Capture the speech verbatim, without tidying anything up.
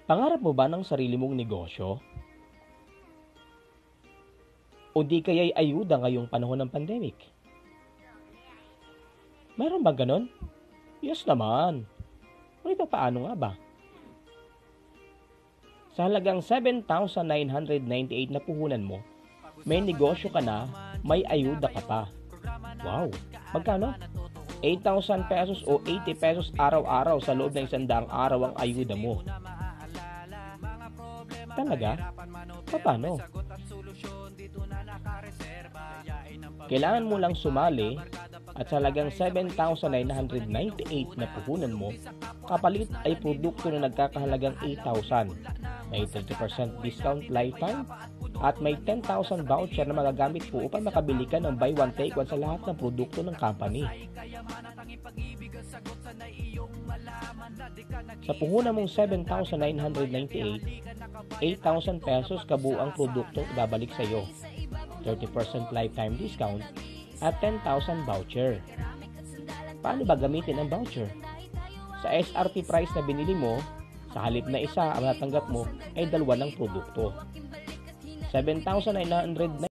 Pangarap mo ba ng sarili mong negosyo? O di kaya'y ayuda ngayong panahon ng pandemic? Meron ba ganon? Yes naman. Ngunit paano nga ba? Sa halagang seven thousand nine hundred ninety-eight na puhunan mo, may negosyo ka na, may ayuda ka pa. Wow! Magkano? eight thousand pesos o eighty pesos araw-araw sa loob ng isang daang araw ang ayuda mo. Talaga? Paano? Kailangan mo lang sumali at sa halagang seven thousand nine hundred ninety-eight na puhunan mo, kapalit ay produkto na nagkakahalagang eight thousand. May thirty percent discount lifetime at may ten thousand voucher na magagamit po upang makabili ka ng buy one take one sa lahat ng produkto ng company. Sa puhunan mong seven thousand nine hundred ninety-eight, eight thousand pesos kabuang produkto ibabalik sa iyo, thirty percent lifetime discount at ten thousand voucher. Paano ba gamitin ang voucher? Sa S R P price na binili mo, sa halip na isa ang natanggap mo ay dalawa ng produkto. seven thousand nine hundred